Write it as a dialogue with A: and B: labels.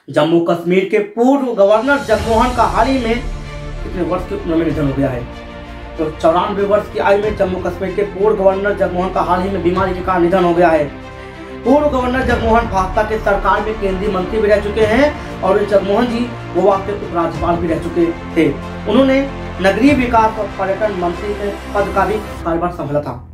A: जम्मू कश्मीर के पूर्व गवर्नर जगमोहन का हाल ही में कितने वर्ष की उम्र में निधन हो गया है। तो 94 वर्ष की आयु में जम्मू कश्मीर के पूर्व गवर्नर जगमोहन का हाल ही में बीमारी के कारण निधन हो गया है। पूर्व गवर्नर जगमोहन भाजपा के सरकार में केंद्रीय मंत्री भी रह चुके हैं और जगमोहन जी गोवा के उपराज्यपाल भी रह चुके थे। उन्होंने नगरीय विकास और पर्यटन मंत्री के पद का भी कार्यभार संभाला था।